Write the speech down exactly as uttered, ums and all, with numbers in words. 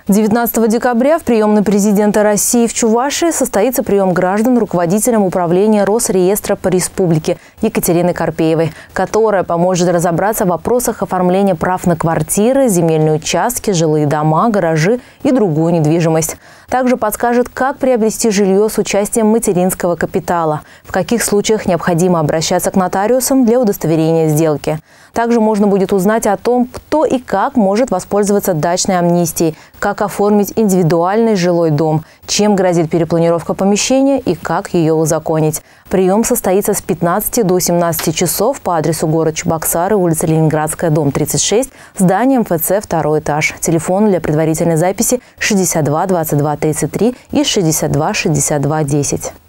девятнадцатого декабря в приемной президента России в Чувашии состоится прием граждан руководителям управления Росреестра по республике Екатерины Карпеевой, которая поможет разобраться в вопросах оформления прав на квартиры, земельные участки, жилые дома, гаражи и другую недвижимость. Также подскажет, как приобрести жилье с участием материнского капитала, в каких случаях необходимо обращаться к нотариусам для удостоверения сделки. Также можно будет узнать о том, кто и как может воспользоваться дачной амнистией, как оформить индивидуальный жилой дом, чем грозит перепланировка помещения и как ее узаконить. Прием состоится с пятнадцати до семнадцати часов по адресу город Чебоксары, улица Ленинградская, дом тридцать шесть, здание эм эф цэ, второй этаж. Телефон для предварительной записи шестьдесят два двадцать два тридцать три и шестьдесят два шестьдесят два десять.